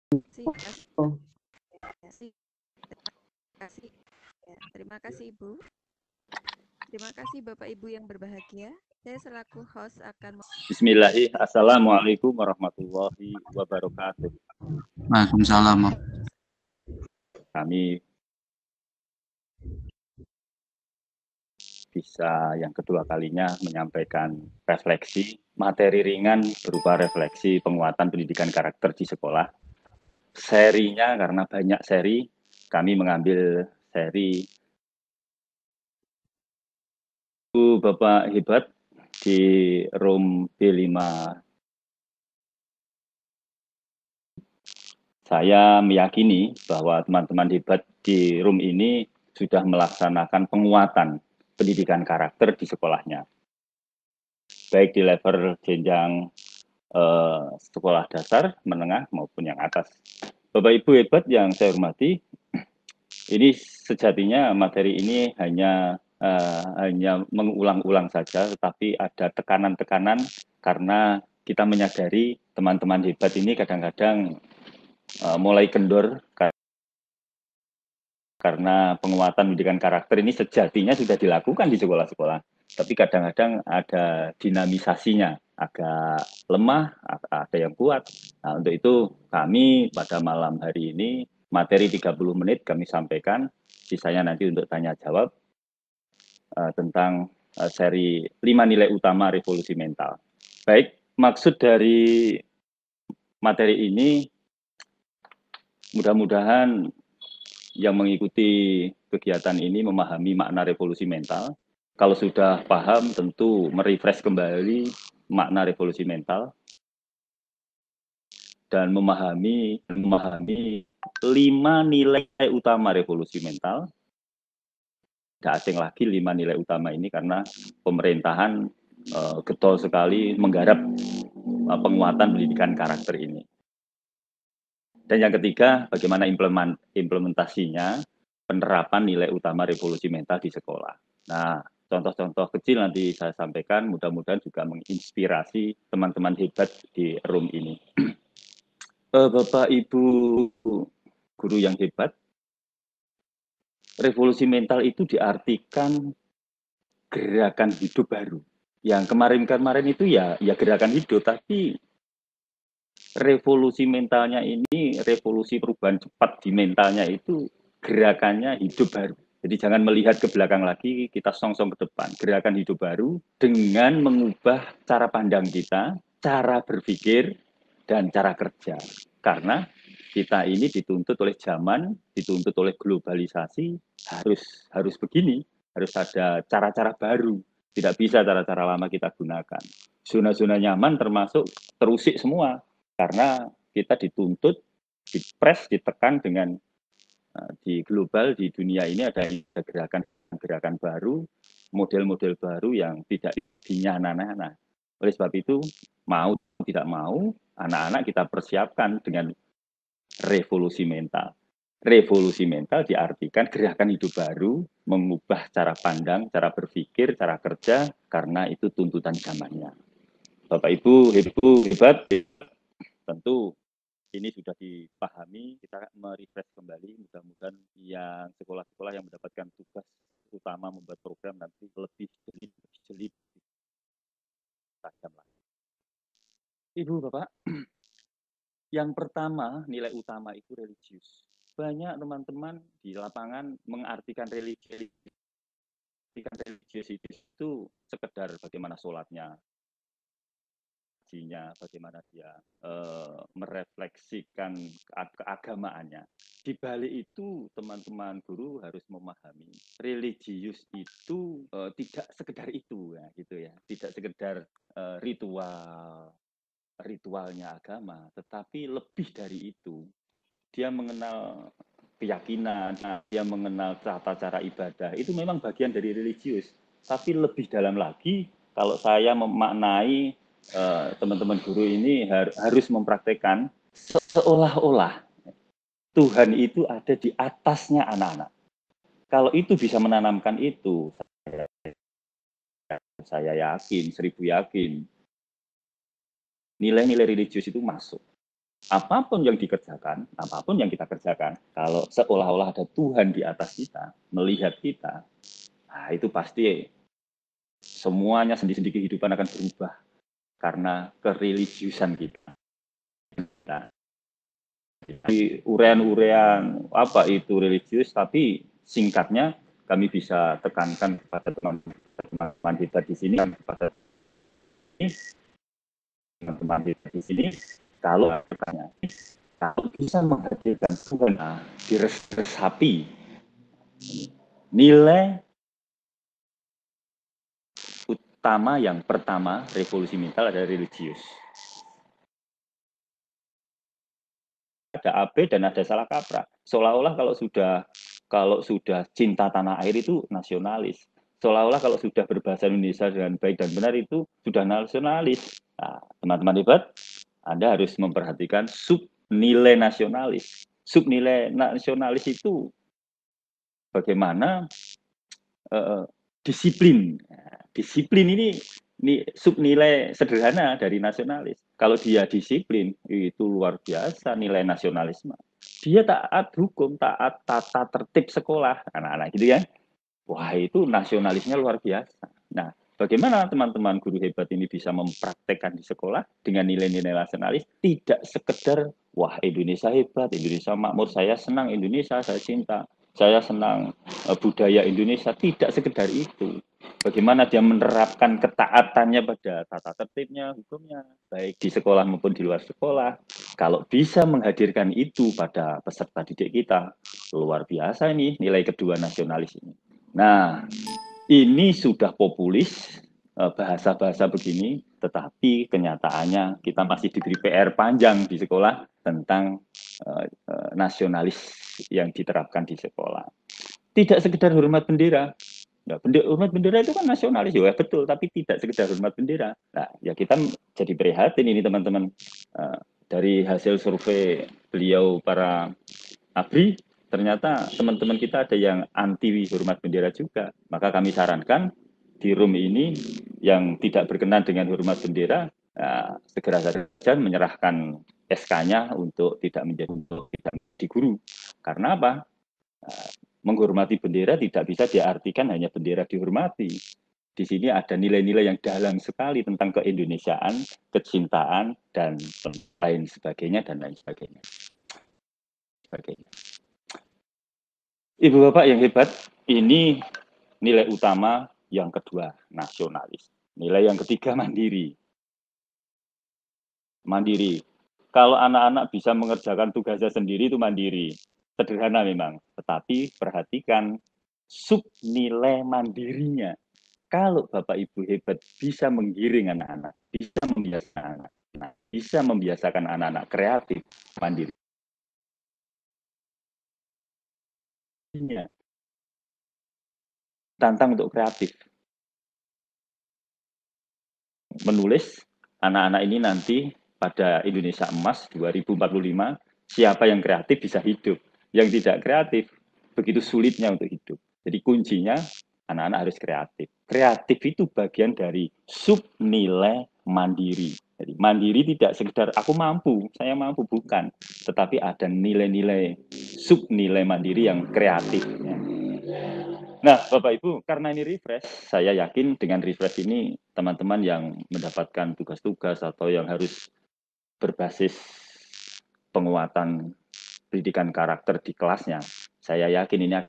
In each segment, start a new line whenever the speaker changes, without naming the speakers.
Terima kasih.
Oh,
Terima kasih Ibu. Terima kasih Bapak Ibu yang berbahagia. Saya selaku host akan
Bismillahirrahmanirrahim. Assalamualaikum warahmatullahi wabarakatuh.
Waalaikumsalam.
Kami bisa yang kedua kalinya menyampaikan refleksi materi ringan berupa refleksi penguatan pendidikan karakter di sekolah. Serinya karena banyak seri, kami mengambil seri Bapak Hebat di room B5. Saya meyakini bahwa teman-teman hebat di room ini sudah melaksanakan penguatan pendidikan karakter di sekolahnya, baik di level jenjang sekolah dasar, menengah, maupun yang atas. Bapak Ibu hebat yang saya hormati, ini sejatinya materi ini hanya mengulang-ulang saja, tetapi ada tekanan-tekanan karena kita menyadari teman-teman hebat ini kadang-kadang mulai kendor karena penguatan pendidikan karakter ini sejatinya sudah dilakukan di sekolah-sekolah, tapi kadang-kadang ada dinamisasinya, agak lemah, ada yang kuat. Nah, untuk itu kami pada malam hari ini, materi 30 menit kami sampaikan, sisanya nanti untuk tanya jawab tentang seri 5 nilai utama revolusi mental. Baik, maksud dari materi ini mudah-mudahan yang mengikuti kegiatan ini memahami makna revolusi mental. Kalau sudah paham, tentu merefresh kembali makna revolusi mental dan memahami 5 nilai utama revolusi mental. Tidak asing lagi 5 nilai utama ini karena pemerintahan getol sekali menggarap penguatan pendidikan karakter ini. Dan yang ketiga, bagaimana implementasinya penerapan nilai utama revolusi mental di sekolah. Nah, contoh-contoh kecil nanti saya sampaikan, mudah-mudahan juga menginspirasi teman-teman hebat di room ini. Bapak, Ibu, guru yang hebat, revolusi mental itu diartikan gerakan hidup baru. Yang kemarin-kemarin itu ya gerakan hidup, tapi revolusi mentalnya ini, revolusi perubahan cepat di mentalnya itu gerakannya hidup baru. Jadi jangan melihat ke belakang lagi, kita song-song ke depan. Gerakan hidup baru dengan mengubah cara pandang kita, cara berpikir, dan cara kerja. Karena kita ini dituntut oleh zaman, dituntut oleh globalisasi, harus begini, harus ada cara-cara baru. Tidak bisa cara-cara lama kita gunakan. Zona-zona nyaman termasuk terusik semua. Karena kita dituntut, dipres, ditekan dengan di global, di dunia ini ada gerakan baru, model-model baru yang tidak dinyana-nana. Oleh sebab itu, mau tidak mau, anak-anak kita persiapkan dengan revolusi mental. Revolusi mental diartikan gerakan hidup baru, mengubah cara pandang, cara berpikir, cara kerja, karena itu tuntutan zamannya. Bapak Ibu hebat, tentu ini sudah dipahami, kita merefresh kembali, mudah-mudahan yang sekolah-sekolah yang mendapatkan tugas utama membuat program nanti lebih jeli tajam lagi. Ibu, Bapak, yang pertama nilai utama itu religius. Banyak teman-teman di lapangan mengartikan religius itu sekedar bagaimana sholatnya, bagaimana dia merefleksikan keagamaannya. Di balik itu teman-teman guru harus memahami religius itu tidak sekedar itu ya, gitu ya, tidak sekedar ritualnya agama, tetapi lebih dari itu. Dia mengenal keyakinan, dia mengenal tata cara ibadah, itu memang bagian dari religius. Tapi lebih dalam lagi, kalau saya memaknai teman-teman guru ini harus mempraktekkan seolah-olah Tuhan itu ada di atasnya anak-anak. Kalau itu bisa menanamkan itu, saya yakin, 1000 yakin, nilai-nilai religius itu masuk. apapun yang dikerjakan, apapun yang kita kerjakan, kalau seolah-olah ada Tuhan di atas kita, melihat kita, nah itu pasti semuanya sendi-sendi kehidupan akan berubah karena kereligiusan kita. Nah, di urean-urean apa itu religius, tapi singkatnya kami bisa tekankan kepada teman-teman kita di sini, kepada teman-teman kita di sini, kalau bisa menghadirkan Tuhan diresapi nilai utama yang pertama revolusi mental adalah religius. Ada AB dan ada salah kaprah. Seolah-olah kalau sudah cinta tanah air itu nasionalis. Seolah-olah kalau sudah berbahasa Indonesia dengan baik dan benar itu sudah nasionalis. Nah, teman-teman hebat, Anda harus memperhatikan sub nilai nasionalis. Sub nilai nasionalis itu bagaimana disiplin. Disiplin ini sub nilai sederhana dari nasionalis. Kalau dia disiplin, itu luar biasa nilai nasionalisme. Dia taat hukum, taat tata tertib sekolah, anak-anak gitu kan. Wah, itu nasionalisnya luar biasa. Nah, bagaimana teman-teman guru hebat ini bisa mempraktekkan di sekolah dengan nilai-nilai nasionalis? Tidak sekedar, wah Indonesia hebat, Indonesia makmur, saya senang Indonesia, saya cinta, saya senang budaya Indonesia. Tidak sekedar itu. Bagaimana dia menerapkan ketaatannya pada tata tertibnya, hukumnya, baik di sekolah maupun di luar sekolah. Kalau bisa menghadirkan itu pada peserta didik kita, luar biasa ini nilai kedua nasionalis ini. Nah, ini sudah populis bahasa-bahasa begini, tetapi kenyataannya kita masih diberi PR panjang di sekolah tentang nasionalis yang diterapkan di sekolah. Tidak sekedar hormat bendera. Nah, hormat bendera itu kan nasionalis, ya betul, tapi tidak sekedar hormat bendera. Nah, ya kita jadi prihatin ini teman-teman. Dari hasil survei beliau para ABRI, ternyata teman-teman kita ada yang anti hormat bendera juga. Maka kami sarankan di room ini yang tidak berkenan dengan hormat bendera, segera saja menyerahkan SK-nya untuk tidak menjadi guru. Karena apa? Menghormati bendera tidak bisa diartikan hanya bendera dihormati. Di sini ada nilai-nilai yang dalam sekali tentang keindonesiaan, kecintaan, dan lain sebagainya, dan lain sebagainya. Ibu Bapak yang hebat, ini nilai utama yang kedua, nasionalis. Nilai yang ketiga, mandiri. Mandiri. Kalau anak-anak bisa mengerjakan tugasnya sendiri, itu mandiri. Sederhana memang, tetapi perhatikan sub nilai mandirinya. Kalau Bapak Ibu hebat bisa menggiring anak-anak, bisa membiasakan anak-anak, bisa membiasakan anak-anak kreatif, mandiri. Tantang untuk kreatif. Menulis, anak-anak ini nanti pada Indonesia Emas 2045, siapa yang kreatif bisa hidup. Yang tidak kreatif, begitu sulitnya untuk hidup. Jadi kuncinya, anak-anak harus kreatif. Kreatif itu bagian dari sub nilai mandiri. Jadi mandiri tidak sekedar aku mampu, saya mampu, bukan. Tetapi ada nilai-nilai, sub nilai mandiri yang kreatif. Nah, Bapak Ibu, karena ini refresh, saya yakin dengan refresh ini teman-teman yang mendapatkan tugas-tugas atau yang harus berbasis penguatan pendidikan karakter di kelasnya, saya yakin ini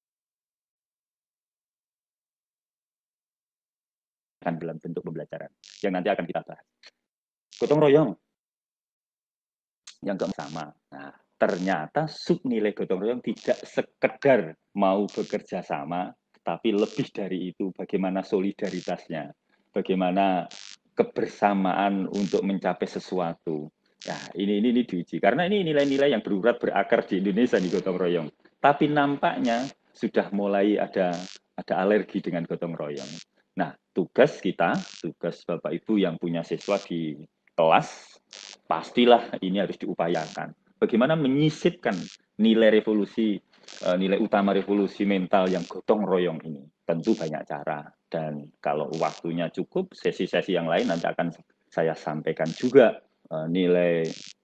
akan dalam bentuk pembelajaran yang nanti akan kita bahas. Gotong royong yang sama. Nah, ternyata sub nilai gotong royong tidak sekedar mau bekerja sama, tapi lebih dari itu, bagaimana solidaritasnya, bagaimana kebersamaan untuk mencapai sesuatu. Nah, ini diuji karena ini nilai-nilai yang berurat berakar di Indonesia di gotong royong. Tapi nampaknya sudah mulai ada alergi dengan gotong royong. Nah, tugas Bapak Ibu yang punya siswa di kelas, pastilah ini harus diupayakan. Bagaimana menyisipkan nilai utama revolusi mental yang gotong royong ini? Tentu banyak cara. Dan kalau waktunya cukup, sesi-sesi yang lain nanti akan saya sampaikan juga nilai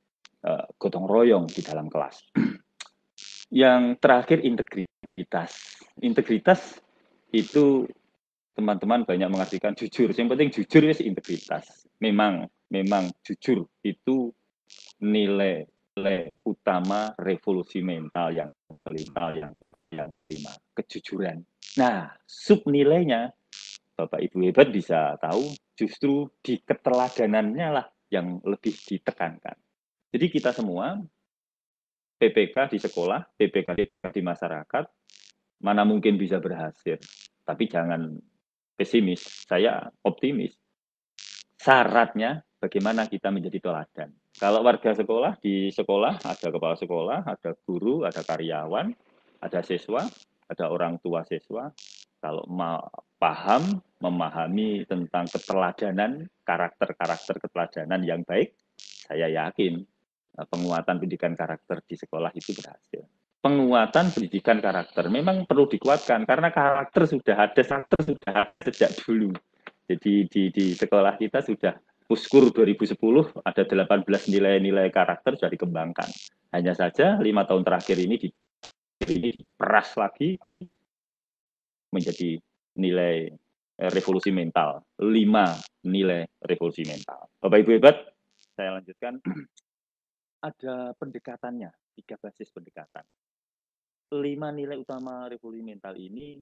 gotong royong di dalam kelas. Yang terakhir integritas. Integritas itu teman-teman banyak mengartikan jujur. Yang penting jujur itu integritas. Memang jujur itu nilai utama revolusi mental yang kelima, kejujuran. Nah, sub nilainya Bapak Ibu hebat bisa tahu justru di keteladanannya lah yang lebih ditekankan. Jadi kita semua PPK di sekolah, PPK di masyarakat, mana mungkin bisa berhasil. Tapi jangan pesimis, saya optimis. Syaratnya bagaimana kita menjadi teladan. Kalau warga sekolah, di sekolah ada kepala sekolah, ada guru, ada karyawan, ada siswa, ada orang tua siswa. Kalau paham, memahami tentang keteladanan, karakter-karakter keteladanan yang baik, saya yakin penguatan pendidikan karakter di sekolah itu berhasil. Penguatan pendidikan karakter memang perlu dikuatkan karena karakter sudah ada sejak dulu. Jadi di sekolah kita sudah Puskur 2010 ada 18 nilai-nilai karakter sudah dikembangkan. Hanya saja 5 tahun terakhir ini diperas lagi menjadi nilai revolusi mental. 5 nilai revolusi mental. Bapak Ibu hebat, saya lanjutkan. Ada pendekatannya, 3 basis pendekatan. 5 nilai utama revolusi mental ini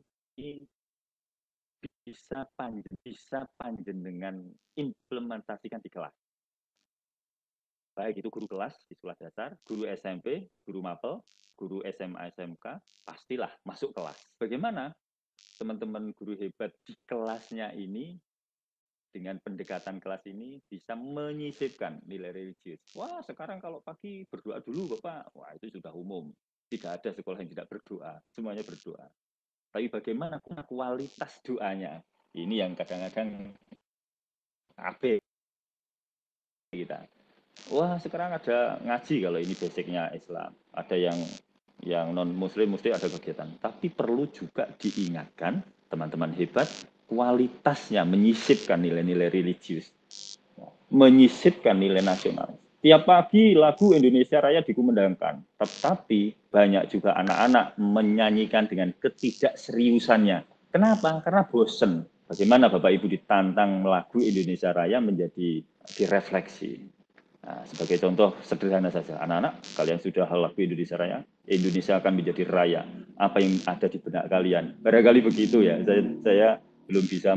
bisa panjenengan implementasikan di kelas. Baik itu guru kelas di sekolah dasar, guru SMP, guru mapel, guru SMA, SMK, pastilah masuk kelas. Bagaimana teman-teman guru hebat di kelasnya ini dengan pendekatan kelas ini bisa menyisipkan nilai religius. Wah, sekarang kalau pagi berdoa dulu, Bapak. Wah, itu sudah umum. Tidak ada sekolah yang tidak berdoa. Semuanya berdoa. Tapi bagaimana kualitas doanya? Ini yang kadang-kadang AB kita. Wah, sekarang ada ngaji kalau ini basicnya Islam. Ada yang non-muslim mesti ada kegiatan. Tapi perlu juga diingatkan, teman-teman hebat, kualitasnya menyisipkan nilai-nilai religius, menyisipkan nilai nasional. Tiap pagi lagu Indonesia Raya dikumandangkan, tetapi banyak juga anak-anak menyanyikan dengan ketidakseriusannya. Kenapa? Karena bosen. Bagaimana Bapak Ibu ditantang lagu Indonesia Raya menjadi direfleksi. Nah, sebagai contoh sederhana saja, anak-anak, kalian sudah hafal lagu Indonesia Raya, Indonesia akan menjadi raya. Apa yang ada di benak kalian? Barangkali begitu ya. Saya belum bisa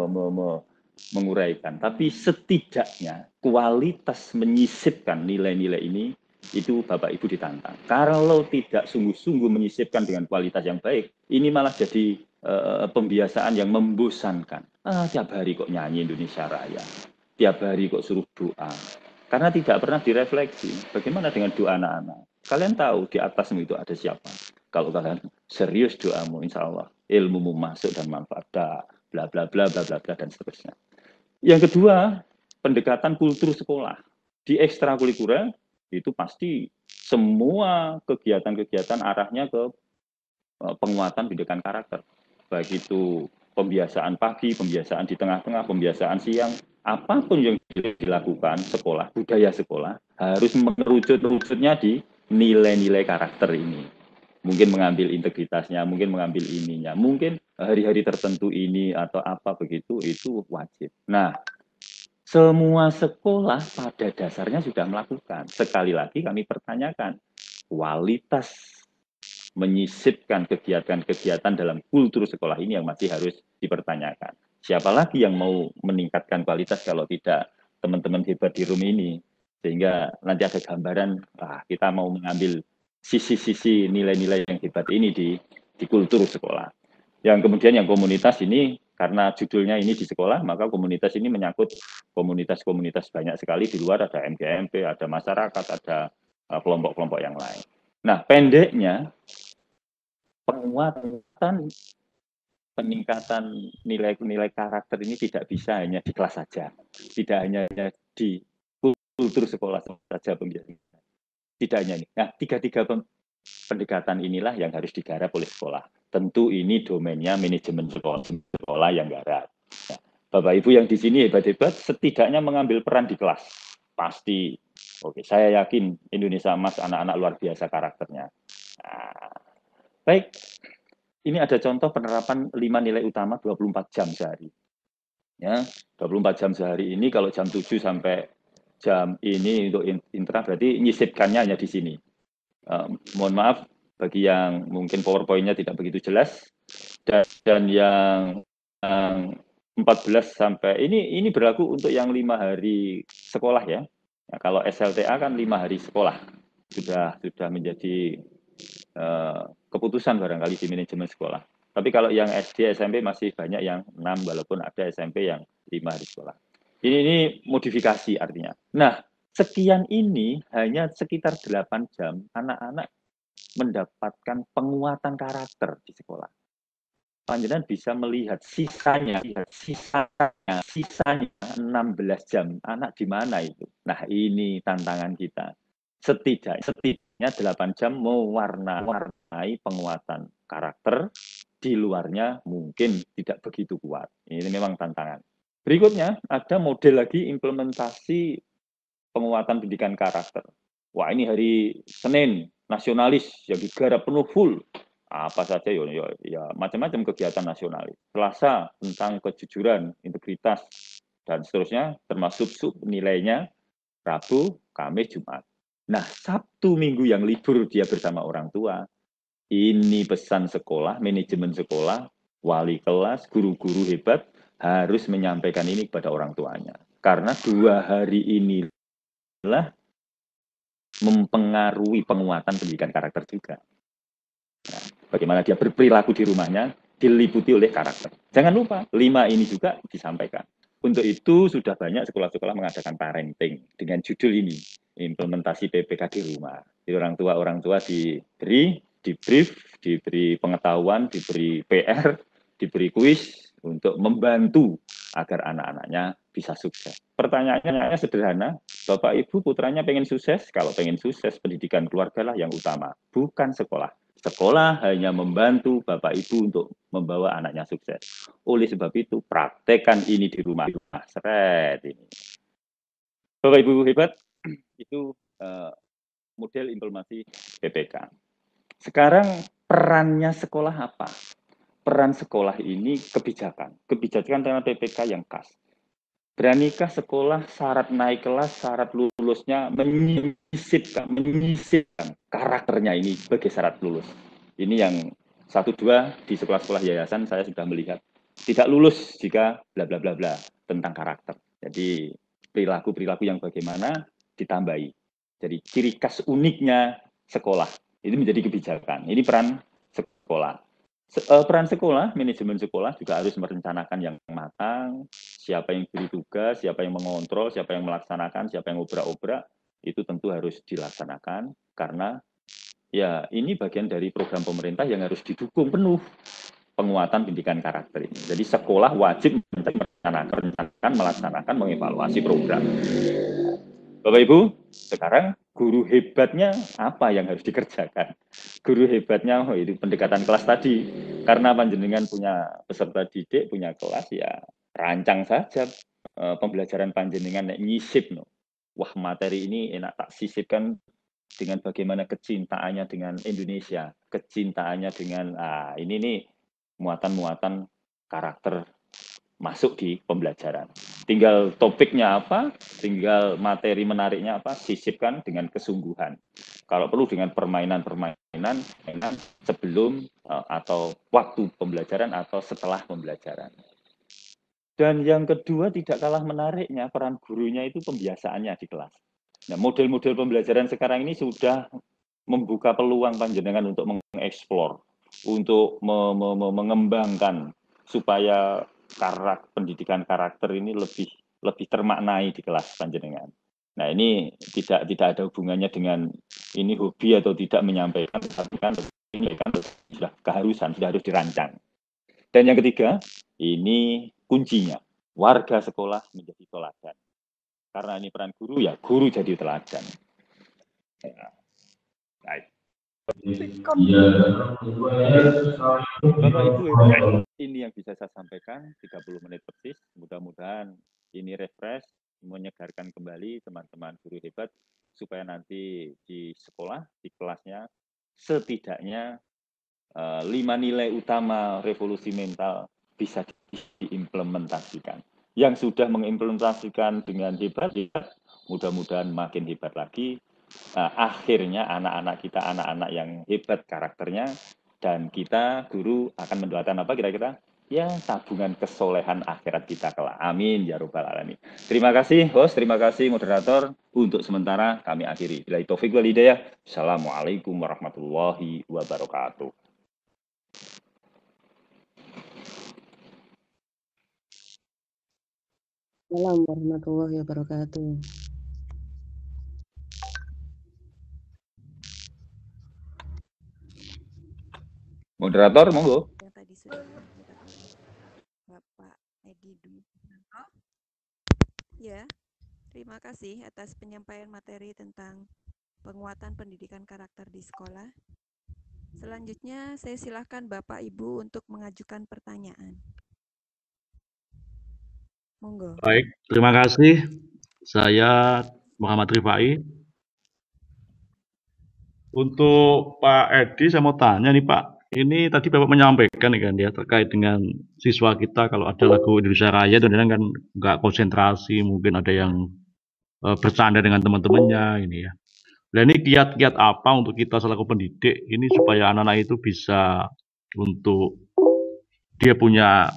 menguraikan, tapi setidaknya kualitas menyisipkan nilai-nilai ini itu Bapak Ibu ditantang. Kalau tidak sungguh-sungguh menyisipkan dengan kualitas yang baik, ini malah jadi pembiasaan yang membosankan. Tiap hari kok nyanyi Indonesia Raya, tiap hari kok suruh doa. Karena tidak pernah direfleksi. Bagaimana dengan doa anak-anak? Kalian tahu di atasmu itu ada siapa? Kalau kalian serius doamu, insya Allah ilmumu masuk dan manfaat. Bla bla bla bla bla bla dan seterusnya. Yang kedua, pendekatan kultur sekolah. Di ekstrakurikuler itu pasti semua kegiatan-kegiatan arahnya ke penguatan pendidikan karakter. Baik itu pembiasaan pagi, pembiasaan di tengah-tengah, pembiasaan siang, apapun yang dilakukan sekolah, budaya sekolah, harus merucut-rucutnya di nilai-nilai karakter ini. Mungkin mengambil integritasnya, mungkin mengambil ininya, mungkin hari-hari tertentu ini atau apa begitu, itu wajib. Nah, semua sekolah pada dasarnya sudah melakukan. Sekali lagi kami pertanyakan, kualitas menyisipkan kegiatan-kegiatan dalam kultur sekolah ini yang masih harus dipertanyakan. Siapa lagi yang mau meningkatkan kualitas kalau tidak teman-teman hebat di room ini? Sehingga nanti ada gambaran, kita mau mengambil sisi-sisi nilai-nilai yang hebat ini di kultur sekolah. Yang kemudian yang komunitas ini, karena judulnya ini di sekolah, maka komunitas ini menyangkut komunitas-komunitas banyak sekali di luar, ada MGMP, ada masyarakat, ada kelompok-kelompok yang lain. Nah, pendeknya, peningkatan nilai-nilai karakter ini tidak bisa hanya di kelas saja, tidak hanya di kultur sekolah saja pembiayaan. Tidak hanya ini. Nah, tiga pendekatan inilah yang harus digarap oleh sekolah. Tentu ini domainnya manajemen sekolah yang garap. Nah, Bapak Ibu yang di sini hebat-hebat, setidaknya mengambil peran di kelas. Pasti Oke, saya yakin Indonesia Emas anak-anak luar biasa karakternya. Nah, baik, ini ada contoh penerapan 5 nilai utama 24 jam sehari. Ya, 24 jam sehari ini kalau jam 7 sampai jam ini untuk intra berarti nyisipkannya hanya di sini. Mohon maaf bagi yang mungkin PowerPoint-nya tidak begitu jelas dan yang 14 sampai ini berlaku untuk yang 5 hari sekolah ya. Nah, kalau SLTA kan 5 hari sekolah sudah menjadi keputusan barangkali di manajemen sekolah. Tapi kalau yang SD SMP masih banyak yang 6 walaupun ada SMP yang 5 hari sekolah. Ini modifikasi artinya. Nah, sekian ini hanya sekitar 8 jam anak-anak mendapatkan penguatan karakter di sekolah. Panjenengan bisa melihat sisanya 16 jam anak di mana itu. Nah, ini tantangan kita. Setidaknya 8 jam mewarnai penguatan karakter, di luarnya mungkin tidak begitu kuat. Ini memang tantangan. Berikutnya ada model lagi implementasi penguatan pendidikan karakter. Wah, ini hari Senin nasionalis yang digarap penuh full. Apa saja ya macam-macam kegiatan nasionalis. Selasa tentang kejujuran, integritas dan seterusnya termasuk sub nilainya Rabu, Kamis, Jumat. Nah, Sabtu Minggu yang libur dia bersama orang tua. Ini pesan sekolah, manajemen sekolah, wali kelas, guru-guru hebat harus menyampaikan ini kepada orang tuanya. Karena 2 hari inilah mempengaruhi penguatan pendidikan karakter juga. Nah, bagaimana dia berperilaku di rumahnya diliputi oleh karakter. Jangan lupa, 5 ini juga disampaikan. Untuk itu sudah banyak sekolah-sekolah mengadakan parenting dengan judul ini, implementasi PPK di rumah. Jadi orang tua diberi brief, diberi pengetahuan, diberi PR, diberi kuis untuk membantu agar anak-anaknya bisa sukses. Pertanyaannya sederhana, Bapak Ibu putranya pengen sukses, kalau pengen sukses pendidikan keluarga lah yang utama, bukan sekolah. Sekolah hanya membantu Bapak Ibu untuk membawa anaknya sukses. Oleh sebab itu, praktekkan ini di rumah. Seret ini. Bapak Ibu hebat, itu model implementasi PPK. Sekarang perannya sekolah apa? Peran sekolah ini kebijakan dengan PPK yang khas. Beranikah sekolah syarat naik kelas, syarat lulusnya menyisipkan karakternya ini sebagai syarat lulus. Ini yang 1-2 di sekolah-sekolah yayasan saya sudah melihat. Tidak lulus jika bla bla bla bla tentang karakter. Jadi perilaku yang bagaimana ditambahi. Jadi ciri khas uniknya sekolah. Ini menjadi kebijakan. Ini peran sekolah. Peran sekolah, manajemen sekolah juga harus merencanakan yang matang, siapa yang beri tugas, siapa yang mengontrol, siapa yang melaksanakan, siapa yang obrak-obrak, itu tentu harus dilaksanakan karena ya ini bagian dari program pemerintah yang harus didukung penuh penguatan pendidikan karakter ini. Jadi sekolah wajib merencanakan, melaksanakan, mengevaluasi program. Bapak Ibu, sekarang guru hebatnya apa yang harus dikerjakan? Guru hebatnya itu pendekatan kelas tadi. Karena panjenengan punya peserta didik, punya kelas ya rancang saja pembelajaran panjenengan nyisip no. Wah, materi ini enak tak sisipkan dengan bagaimana kecintaannya dengan Indonesia, kecintaannya dengan ini nih muatan-muatan karakter masuk di pembelajaran. Tinggal topiknya apa, tinggal materi menariknya apa, sisipkan dengan kesungguhan. Kalau perlu dengan permainan sebelum atau waktu pembelajaran atau setelah pembelajaran. Dan yang kedua tidak kalah menariknya, peran gurunya itu pembiasaannya di kelas. Nah, model-model pembelajaran sekarang ini sudah membuka peluang panjenengan untuk mengeksplor, untuk mengembangkan supaya pendidikan karakter ini lebih termaknai di kelas panjenengan. Nah, ini tidak ada hubungannya dengan ini hobi atau tidak menyampaikan, tapi kan ini kan sudah keharusan, sudah harus dirancang. Dan yang ketiga, ini kuncinya, warga sekolah menjadi teladan. Karena ini peran guru, ya guru jadi teladan. Ya. Baik. Bapak Ibu, ini yang bisa saya sampaikan, 30 menit persis. Mudah-mudahan ini refresh, menyegarkan kembali teman-teman guru hebat. supaya nanti di sekolah, di kelasnya, setidaknya 5 nilai utama revolusi mental bisa diimplementasikan. Yang sudah mengimplementasikan dengan hebat, mudah-mudahan makin hebat lagi. Akhirnya anak-anak kita, anak-anak yang hebat karakternya, dan kita guru akan mendoakan apa kira-kira? Ya, tabungan kesolehan akhirat kita kelak. Amin ya robbal alamin. Terima kasih host, terima kasih moderator. Untuk sementara kami akhiri. Bila taufik wal hidayah. Assalamualaikum warahmatullahi wabarakatuh.
Assalamualaikum warahmatullahi wabarakatuh.
Moderator, monggo.
Yang tadi sudah disampaikan oleh Bapak Edi Dwi Putranto. Ya, terima kasih atas penyampaian materi tentang penguatan pendidikan karakter di sekolah. Selanjutnya, saya silakan Bapak Ibu untuk mengajukan pertanyaan. Monggo.
Baik, terima kasih. Saya Muhammad Rifai. Untuk Pak Edi, saya mau tanya nih Pak. Ini tadi Bapak menyampaikan kan ya terkait dengan siswa kita kalau ada lagu Indonesia Raya itu kan nggak konsentrasi, mungkin ada yang bercanda dengan teman-temannya ini ya. Nah ini kiat-kiat apa untuk kita selaku pendidik ini supaya anak-anak itu bisa untuk dia punya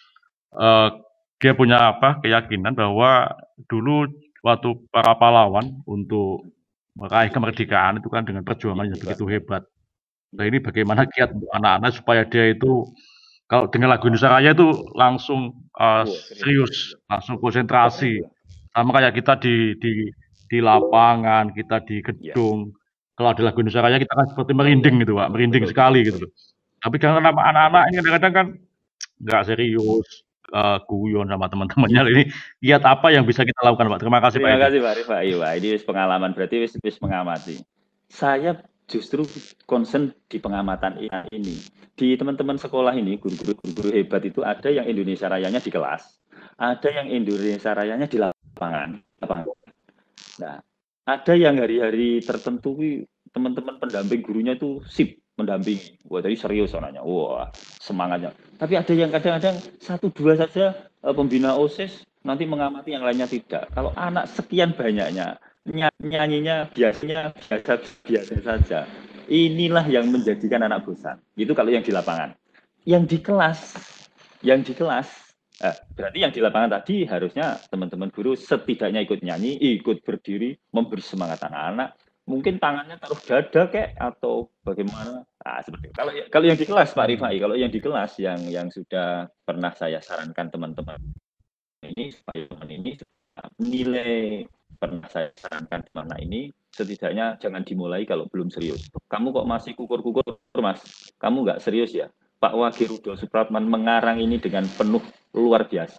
keyakinan bahwa dulu waktu para pahlawan untuk meraih kemerdekaan itu kan dengan perjuangan yang begitu hebat. Nah ini bagaimana kiat untuk anak-anak supaya dia itu kalau dengan lagu Indonesia Raya itu langsung serius, langsung konsentrasi. Sama kayak kita di lapangan, kita di gedung. Kalau ada lagu Indonesia Raya kita kan seperti merinding gitu Pak, merinding sekali gitu. Tapi karena anak-anak ini kadang-kadang kan nggak serius, guyon sama teman-temannya. Ini kiat apa yang bisa kita lakukan Pak? Terima kasih Pak.
Terima kasih Pak Rifai. Wah, ini pengalaman berarti wis mengamati. Saya justru concern di pengamatan ini. Di teman-teman sekolah ini, guru-guru hebat itu ada yang Indonesia Rayanya di kelas, ada yang Indonesia Rayanya di lapangan. Nah, ada yang hari-hari tertentu teman-teman pendamping gurunya itu sip mendampingi. Wah, tadi serius orangnya. Wah, semangatnya. Tapi ada yang kadang-kadang 1-2 saja pembina OSIS nanti mengamati yang lainnya tidak. Kalau anak sekian banyaknya nyanyinya biasa saja. Inilah yang menjadikan anak bosan. Itu kalau yang di lapangan. Yang di kelas, berarti yang di lapangan tadi harusnya teman-teman guru setidaknya ikut nyanyi, ikut berdiri, memberi semangat anak-anak. Mungkin tangannya taruh dada kayak atau bagaimana? Seperti itu. Kalau yang di kelas Pak Rifai, kalau yang di kelas yang sudah pernah saya sarankan teman-teman ini supaya teman ini nilai pernah saya sarankan mana ini setidaknya jangan dimulai kalau belum serius. Kamu kok masih kukur-kukur Mas? Kamu nggak serius ya? Pak Wage Rudolf Supratman mengarang ini dengan penuh luar biasa.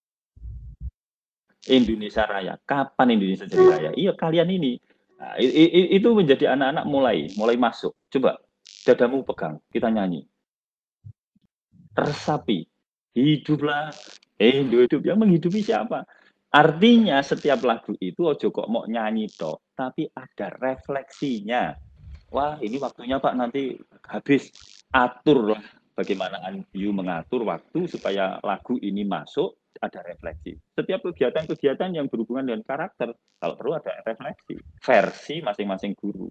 Indonesia Raya. Kapan Indonesia jadi raya? Iya kalian ini. Nah, itu menjadi anak-anak mulai masuk. Coba dadamu pegang, kita nyanyi. Resapi, hiduplah hidup. Yang menghidupi siapa? Artinya setiap lagu itu ojo kok mau nyanyi toh, tapi ada refleksinya. Wah ini waktunya Pak nanti habis, aturlah bagaimana you mengatur waktu supaya lagu ini masuk, ada refleksi. Setiap kegiatan-kegiatan yang berhubungan dengan karakter, kalau perlu ada refleksi, versi masing-masing guru.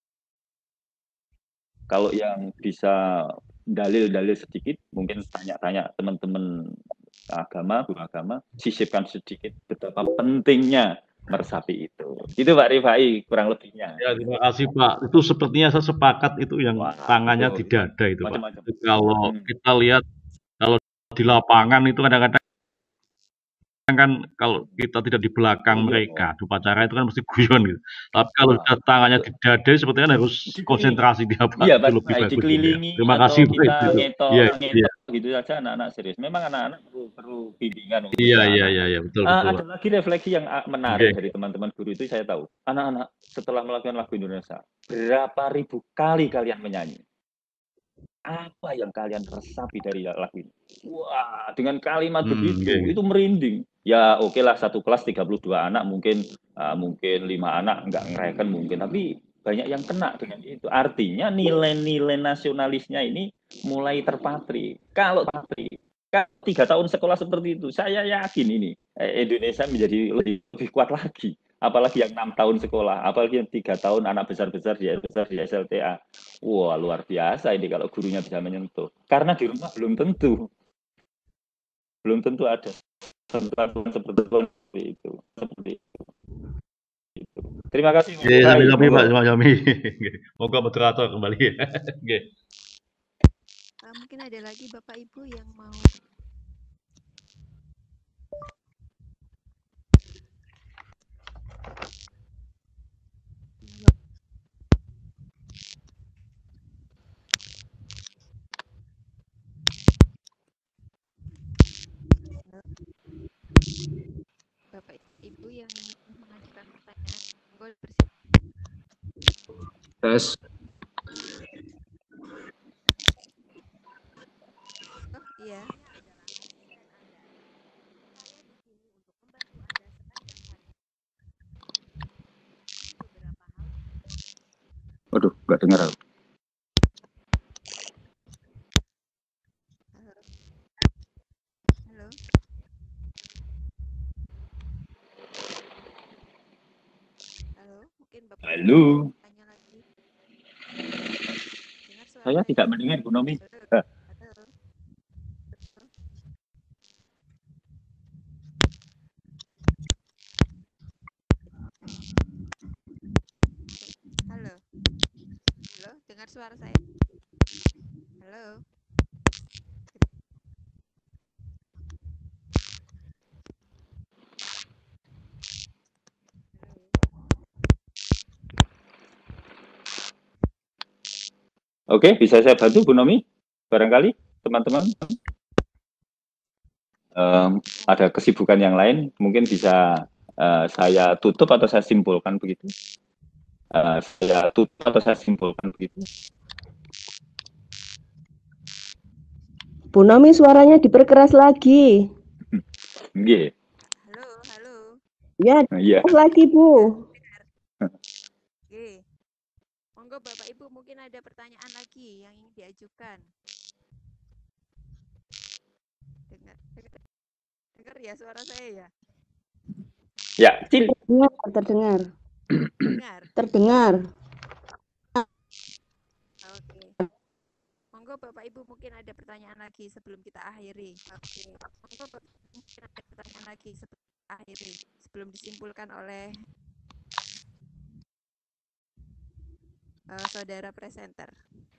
Kalau yang bisa dalil-dalil sedikit, mungkin tanya-tanya teman-teman agama, guru agama, sisipkan sedikit betapa pentingnya meresapi itu. Itu Pak Rifai kurang lebihnya.
Ya, terima kasih Pak. Itu sepertinya saya sepakat itu yang tangannya di dada itu Pak. Kalau kita lihat kalau di lapangan itu kadang-kadang kan kalau kita tidak di belakang mereka di upacara itu kan mesti guyon gitu. Tapi kalau tangannya di dada sepertinya harus konsentrasi dia Pak.
Iya,
itu lebih bagus.
Dikelilingi
Terima kasih
kita
Pak.
ngetok gitu saja anak-anak serius. Memang anak-anak perlu bimbingan.
Iya, betul.
Ada lagi refleksi yang menarik dari teman-teman guru itu saya tahu. Anak-anak setelah melakukan lagu Indonesia, berapa ribu kali kalian menyanyi? Apa yang kalian resapi dari lagu ini? Wah, dengan kalimat begitu, itu merinding. Ya oke lah satu kelas 32 anak mungkin 5 anak nggak ngerayakan mungkin, tapi banyak yang kena dengan itu. Artinya nilai-nilai nasionalisnya ini mulai terpatri. Kalau 3 tahun sekolah seperti itu, saya yakin ini Indonesia menjadi lebih kuat lagi. Apalagi yang 6 tahun sekolah, apalagi yang 3 tahun anak besar-besar di SLTA. Wah luar biasa ini kalau gurunya bisa menyentuh. Karena di rumah belum tentu ada perlakuan seperti itu. Terima kasih Mas
Oke,
Suhai.
sami-sami Pak,
Monggo.
sami-sami. Nggih. Monggo moderator kembali. Nggih.
Mungkin ada lagi Bapak Ibu yang mau Bapak Ibu yang ingin mengajukan pertanyaan, monggo bersiap.
Tes.
Oh, iya.
Waduh, nggak dengar aku.
Halo. Halo. Halo, mungkin Bapak
Halo.
tanya lagi. Dengar suara
Saya tidak mendengar Bu Nomi.
Halo. Halo. Halo. Halo, dengar suara saya? Halo.
Oke, bisa saya bantu Bu Nomi? Barangkali teman-teman ada kesibukan yang lain, mungkin bisa saya tutup atau saya simpulkan begitu. Saya tutup atau saya simpulkan begitu.
Bu Nomi suaranya diperkeras lagi.
Nggih.
Halo, halo.
Ya,
Iya.
lagi Bu.
Oke. Monggo Bapak Ibu mungkin ada pertanyaan lagi yang ingin diajukan. Dengar ya suara saya ya?
Ya,
Terdengar.
Terdengar. Oke. Monggo Bapak Ibu mungkin ada pertanyaan lagi sebelum kita akhiri. Oke. Monggo Bapak Ibu mungkin ada pertanyaan lagi sebelum kita akhiri, sebelum disimpulkan oleh saudara presenter.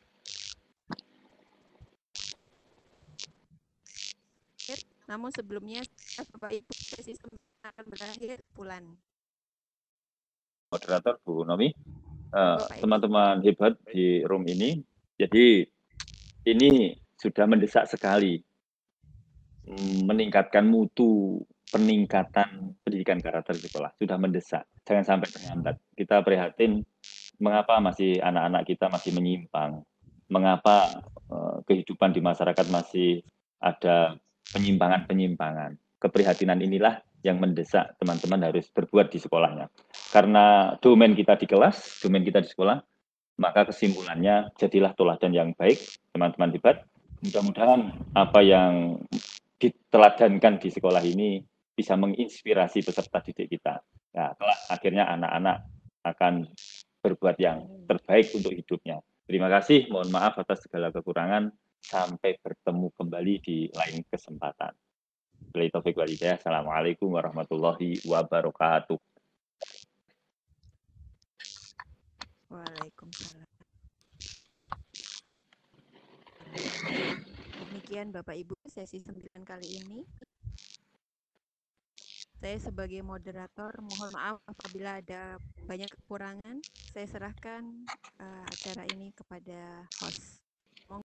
Namun sebelumnya Bapak Ibu sesi akan berakhir bulan.
moderator Bu Nomi, teman-teman hebat di room ini. Jadi ini sudah mendesak sekali meningkatkan mutu peningkatan pendidikan karakter di sekolah. Sudah mendesak, jangan sampai terlambat. Kita prihatin mengapa masih anak-anak kita masih menyimpang, mengapa kehidupan di masyarakat masih ada penyimpangan-penyimpangan. Keprihatinan inilah yang mendesak teman-teman harus berbuat di sekolahnya. Karena domain kita di kelas, domain kita di sekolah, maka kesimpulannya jadilah teladan yang baik, teman-teman hebat. Mudah-mudahan apa yang diteladankan di sekolah ini bisa menginspirasi peserta didik kita. Nah, kelak akhirnya anak-anak akan berbuat yang terbaik untuk hidupnya. Terima kasih, mohon maaf atas segala kekurangan. Sampai bertemu kembali di lain kesempatan. Billahi taufiq wal hidayah. Assalamualaikum warahmatullahi wabarakatuh.
Waalaikumsalam. Demikian Bapak Ibu sesi 9 kali ini. Saya sebagai moderator mohon maaf apabila ada banyak kekurangan. Saya serahkan acara ini kepada host.